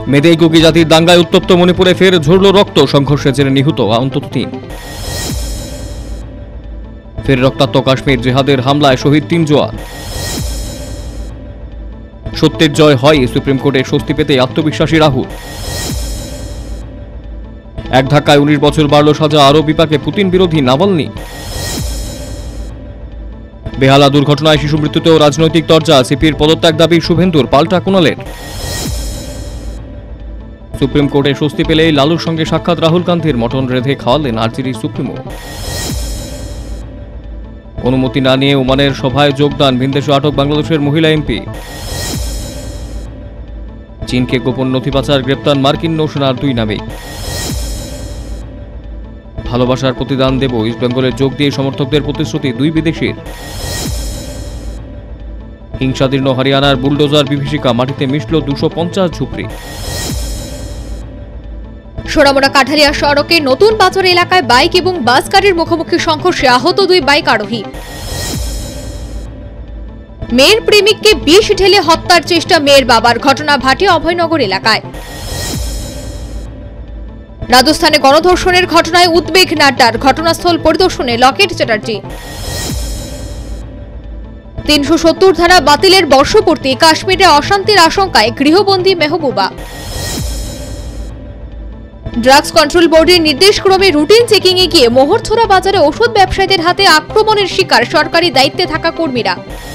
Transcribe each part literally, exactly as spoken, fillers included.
মেদেই cookie জাতির দাঙ্গায় উত্তপ্ত মণিপুরে ফের ঝরল রক্ত, সংঘর্ষে জেরে নিহত অন্তত তিন। ফের রক্তাক্ত কাশ্মীর, জিহাদের হামলায় শহীদ তিন জওয়ান। সত্যের জয় হয়, সুপ্রিম কোর্টে স্বস্তি পেতে আত্মবিশ্বাসী রাহুল। এক ধাক্কায় উনিশ বছর বাড়ল সাজা, আরও বিপাকে পুতিন বিরোধী নাভালনি। বেহালা দুর্ঘটনায় শিশু মৃত্যুতেও রাজনৈতিক তরজা, সিপির পদত্যাগ দাবি শুভেন্দুর, পাল্টা কুণালের। সুপ্রিম কোর্টে স্বস্তি পেলেই লালুর সঙ্গে সাক্ষাৎ রাহুল গান্ধীর, মটন রেঁধে খাওয়ালেন আরজেডি সুপ্রিমো। অনুমতি না নিয়ে ওমানের সভায় যোগদান, ভিনদেশে আটক বাংলাদেশের মহিলা এমপি। চীনকে গোপন নথি পাচার, গ্রেপ্তার মার্কিন নৌসেনার দুই নাবিক। ভালোবাসার প্রতিদান দেব, ইস্টবেঙ্গলের যোগ দিয়ে সমর্থকদের প্রতিশ্রুতি দুই বিদেশির। হিংসাদীর্ণ হরিয়ানার বুলডোজার বিভীষিকা, মাটিতে মিশল দুশো পঞ্চাশ ঝুপড়ি। সোনামুড়া কাঠালিয়া সড়কে নতুন বাজার এলাকায় বাইক এবং বাস গাড়ির মুখোমুখি সংঘর্ষে আহত দুই বাইক আরোহী। মেয়ের প্রেমিককে বিষ ঢেলে হত্যার চেষ্টা মেয়ের বাবার, ঘটনা ভাটিয়া অভয়নগর এলাকায়। রাজস্থানে গণধর্ষণের ঘটনায় উদ্বেগ নাড্ডার, ঘটনাস্থল পরিদর্শনে লকেট চ্যাটার্জি। তিনশো সত্তর ধারা বাতিলের বর্ষপূর্তি, কাশ্মীরে অশান্তির আশঙ্কায় গৃহবন্দী মেহবুবা। ড্রাগস কন্ট্রোল বোর্ডের নির্দেশক্রমে রুটিন চেকিং এ গিয়ে মোহরছড়া বাজারে ওষুধ ব্যবসায়ীদের হাতে আক্রমণের শিকার সরকারি দায়িত্বে থাকা কর্মীরা।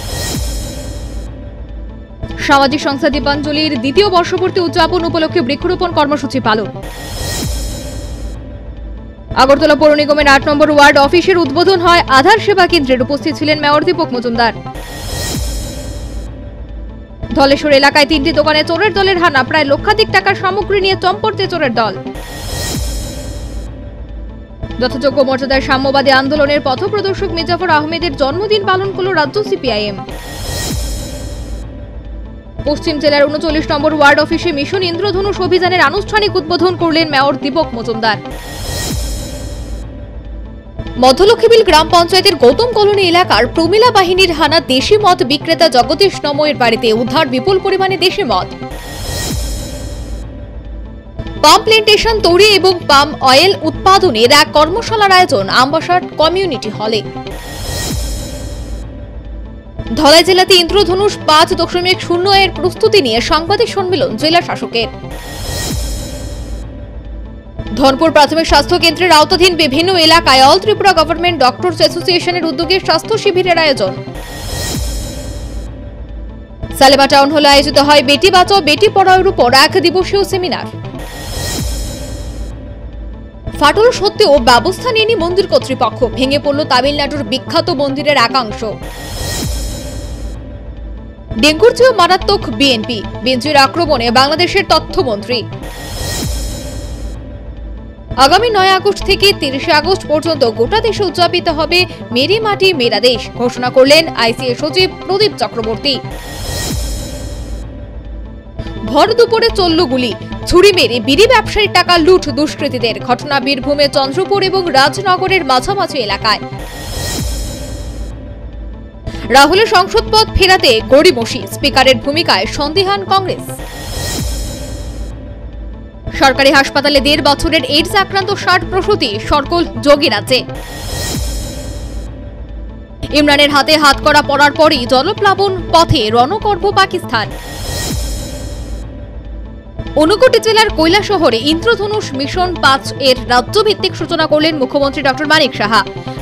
সামাজিক সংস্থা দীপাঞ্জলির দ্বিতীয় বর্ষপূর্তি উদযাপন উপলক্ষে বৃক্ষরোপণ কর্মসূচি পালন। আগরতলা পৌর নিগমের আট নম্বর ওয়ার্ড অফিসের উদ্বোধন হয় আধার সেবা কেন্দ্রের, উপস্থিত ছিলেন মেয়র দীপক মজুমদার। ধলেশ্বর এলাকায় তিনটি দোকানে চোরের দলের হানা, প্রায় লক্ষাধিক টাকার সামগ্রী নিয়ে চম্পটে চোরের দল। যথাযোগ্য মর্যাদায় সাম্যবাদী আন্দোলনের পথপ্রদর্শক মির্জাফর আহমেদের জন্মদিন পালন করল রাজ্য সিপিআইএম। পশ্চিম জেলার উনচল্লিশ নম্বর ওয়ার্ড অফিসে মিশন ইন্দ্রধনুষ অভিযানের আনুষ্ঠানিক উদ্বোধন করলেন মেয়র দীপক মজুমদার। মধ্যলক্ষ্মীবিল গ্রাম পঞ্চায়েতের গৌতম কলোনি এলাকার প্রমিলা বাহিনীর হানা দেশি মদ বিক্রেতা জগদীশ নময়ের বাড়িতে উদ্ধার বিপুল পরিমাণে দেশি মদ। পাম প্ল্যান্টেশন তৈরি এবং পাম অয়েল উৎপাদনের এক কর্মশালার আয়োজন আমবাসার কমিউনিটি হলে। ধলাই জেলাতে ইন্দ্রধনুষ পাঁচ দশমিক শূন্য এর প্রস্তুতি নিয়ে সাংবাদিক সম্মেলন জেলা শাসকের। ধনপুর প্রাথমিক স্বাস্থ্য কেন্দ্রের আওতাধীন বিভিন্ন এলাকায় অল ত্রিপুরা গভর্নমেন্ট ডক্টরস অ্যাসোসিয়েশনের উদ্যোগে স্বাস্থ্য শিবিরের আয়োজন। সালেমা টাউন হলে আয়োজিত হয় বেটি বাঁচাও বেটি পড়াওয়ের উপর এক দিবসীয় সেমিনার। ফাটল সত্ত্বেও ব্যবস্থা নেয়নি মন্দির কর্তৃপক্ষ, ভেঙে পড়ল তামিলনাড়ুর বিখ্যাত মন্দিরের একাংশ। ডেঙ্গুর চেয়েও মারাত্মক বিএনপি, বেঞ্জির আক্রমণে বাংলাদেশের তথ্যমন্ত্রী। আগামী নয় আগস্ট থেকে তিরিশে আগস্ট পর্যন্ত গোটা দেশে উদযাপিত হবে মেরি মাটি মেরা দেশ, ঘোষণা করলেন আইসিএ সচিব প্রদীপ চক্রবর্তী। ভর দুপুরে চলল গুলি, ছুরি মেরে বিড়ি ব্যবসায়ীর টাকা লুট দুষ্কৃতীদের, ঘটনা বীরভূমে চন্দ্রপুর এবং রাজনগরের মাঝামাঝি এলাকায়। রাহুলের সংসদ পদ ফেরাতে গড়িমসি, স্পিকারের ভূমিকায় সন্দিহান কংগ্রেস। সরকারি হাসপাতালে দেড় বছরের এইডস আক্রান্ত ষাট প্রসূতি, সরকল যোগীরাজ্যে। ইমরানের হাতে হাত করা পড়ার পরই জলপ্লাবন পথে রণকর্ভ পাকিস্তান। ঊনকোটি জেলার কৈলা শহরে ইন্দ্রধনুষ মিশন পাঁচ এর রাজ্যভিত্তিক সূচনা করলেন মুখ্যমন্ত্রী ডক্টর মানিক সাহা।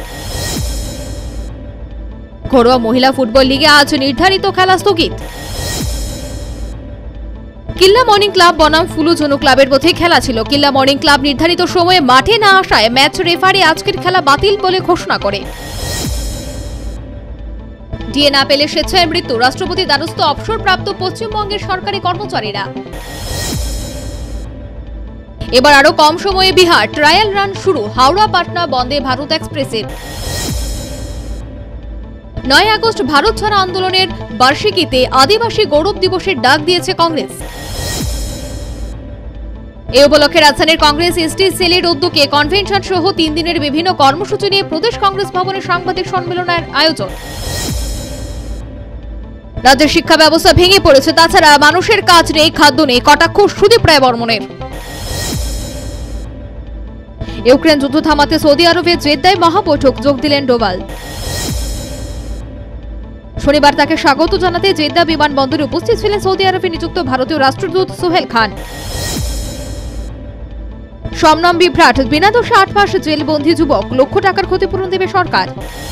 ঘরোয়া মহিলা ফুটবল লিগে আজ নির্ধারিত খেলা স্থগিত। কিল্লা মর্নিং ক্লাব বনাম ফুলু ঝুনু ক্লাবের মধ্যে খেলা ছিল। কিল্লা মর্নিং ক্লাব নির্ধারিত সময়ে মাঠে না আসায় ম্যাচ রেফারি আজকের খেলা বাতিল বলে ঘোষণা করে। ডিএ না পেলে স্বেচ্ছায় মৃত্যু, রাষ্ট্রপতি দ্বারস্থ অবসরপ্রাপ্ত পশ্চিমবঙ্গের সরকারি কর্মচারীরা। এবার আরো কম সময়ে বিহার ট্রায়াল রান শুরু, হাওড়া পাটনা বন্দে ভারত এক্সপ্রেসের। নয় আগস্ট ভারত ছাড়া আন্দোলনের বার্ষিকীতে আদিবাসী গৌরব দিবসের ডাক দিয়েছে কংগ্রেস। এই উপলক্ষে রাজধানীর কংগ্রেস এসটি সেলের উদ্যোগে কনভেনশন সহ তিন দিনের বিভিন্ন কর্মসূচি নিয়ে প্রদেশ কংগ্রেস ভবনে সাংবাদিক সম্মেলনের আয়োজন। রাজ্যের শিক্ষা ব্যবস্থা ভেঙে পড়েছে, তাছাড়া মানুষের কাজ নেই, খাদ্য নেই, কটাক্ষ সুদীপ রায় বর্মনের। ইউক্রেন যুদ্ধ থামাতে সৌদি আরবে জেদ্দায় মহাবৈঠক, যোগ দিলেন ডোভাল। শনিবার তাকে স্বাগত জানাতে জেদ্দা বিমানবন্দরে উপস্থিত ছিলেন সৌদি আরবে নিযুক্ত ভারতীয় রাষ্ট্রদূত সোহেল খান। সমনাম বিভ্রাট, বিনা দোষে আট মাস জেলবন্দী যুবক, লক্ষ টাকার ক্ষতিপূরণ দেবে সরকার।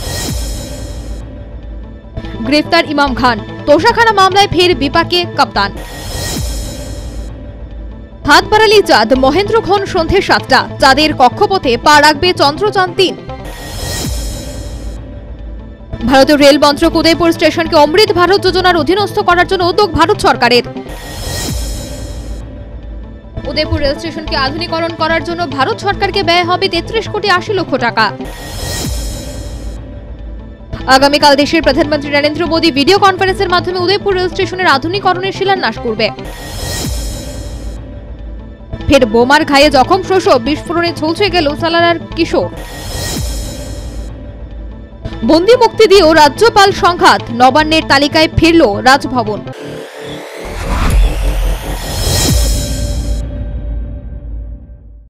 গ্রেফতার ইমাম খান, তোষাখানা মামলায় ফের বিপাকে কাপ্তান। হাত বাড়ালি চাঁদ, মহেন্দ্রক্ষণ সন্ধে সাতটা, চাঁদের কক্ষপথে পা রাখবে চন্দ্রযান তিন। ভারতীয় রেল মন্ত্রক উদয়পুর স্টেশনকে অমৃত ভারত যোজনার অধীনস্থ করার জন্য উদ্যোগ ভারত সরকারের। উদয়পুর রেল স্টেশনকে আধুনিকরণ করার জন্য ভারত সরকারকে ব্যয় হবে তেত্রিশ কোটি আশি লক্ষ টাকা। আগামীকাল দেশের প্রধানমন্ত্রী নরেন্দ্র মোদী ভিডিও কনফারেন্সের মাধ্যমে উদয়পুর রেল স্টেশনের আধুনিকরণের শিলান্যাস করবে। ফের বোমার ঘায়ে জখম প্রসব, বিস্ফোরণে ঝলসে গেল সালারার কিশোর। বন্দি মুক্তি দিয়েও রাজ্যপাল সংঘাত, নবান্নের তালিকায় ফিরল রাজভবন।